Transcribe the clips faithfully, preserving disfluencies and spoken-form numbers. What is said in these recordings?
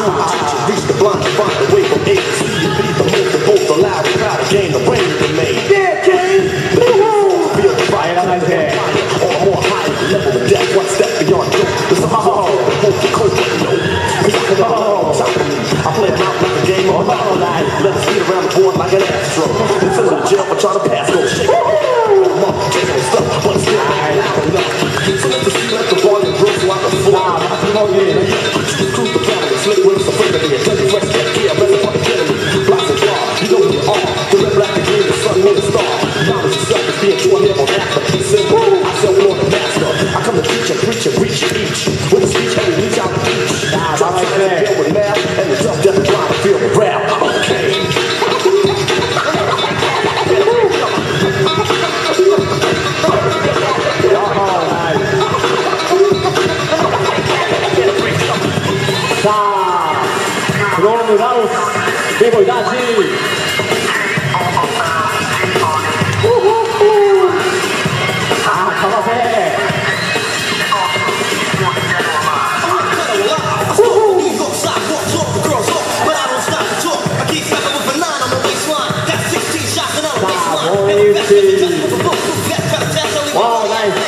to the teacher, reach the blind to find the way from A to Z and be the most and both allowed to try to gain the brain to remain. Yeah, King! Feel the fire, I like on a more high level of death, one step beyond doom. There's a hard and hold the cold, you know. Cause I can never let top of me. I play it out like a game of all night. Let us beat around the board like an astro. And send them to jail for trying to pass, go shake it. I'm up, taking stuff, but still ain't loud enough. So let the see, let the volume grow so I can fly. I can know you. Choose cruise the planet, slick with the friend of me. Tell you fresh, yeah, I'm ready for the enemy. Blocks and jar, you know who you are. The red, black, and green, the sun, moon, and star. Knowledge yourself is being true, I'm here on half the piece. I sell Lord the master. I come to teach and preach and reach and each. With a speech, and reach out to each. Try to deal with math and the tough death blind to feel the rap. Okay. Bruno Laus, Beboidade. Ah, calma, velho. Wow, nice.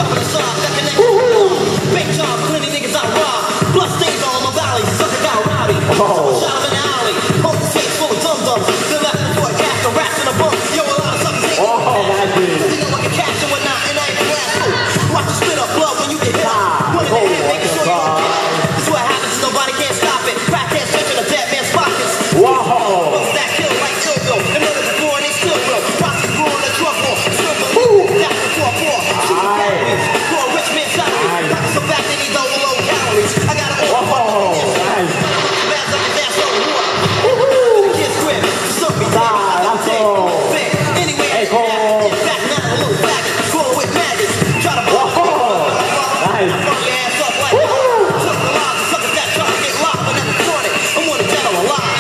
Big job, plenty niggas I rob. Plus things on my valley, sucker got rowdy. Oh. Shot of an alley, hold the face full of dum-dums. Then left before I cast the rats in a bump. Yo, a lot of suckers ain't oh, nice. Think I'm like a catch and whatnot, and I ain't an asshole. Watch you spit up blood when you get hit up. Put it in the head, making sure you don't get it. This is what happens, nobody can stop it. Crack ass touching a dead man's pockets. Wow. Bust that kill like Ilgo. And murder before and they still blow. Process brewing a drug war. Silver leaf, that's the four four. Shooting backwards. For a rich man's salary. Pockets so fat they need low, low calories. I got an old one. Nice. Bad like a dash over war. Woohoo. Kids grip. Suck me down. I'm big. Anyway, I can back now a little back. Full with maggots. Try to blow. Nice. Fuck your ass up like that. Took the lives of suckers that try to get locked, but never caught it. I want to dead or alive.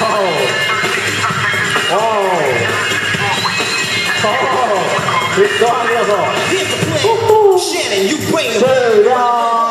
Oh. Oh. Victoria. Here's the plan. Shannon, you bring them.